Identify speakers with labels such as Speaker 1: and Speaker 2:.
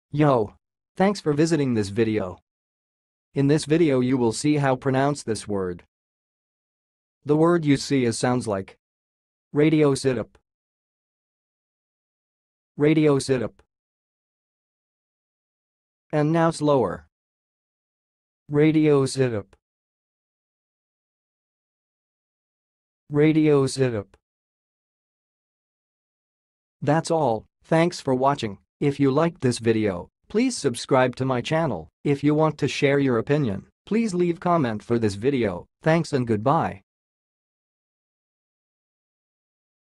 Speaker 1: Yo! Thanks for visiting this video. In this video you will see how pronounce this word. The word you see sounds like Radiositope. Radiositope. And now slower. Radiositope. Radiositope. That's all. Thanks for watching. If you liked this video, please subscribe to my channel. If you want to share your opinion, please leave comment for this video. Thanks and goodbye.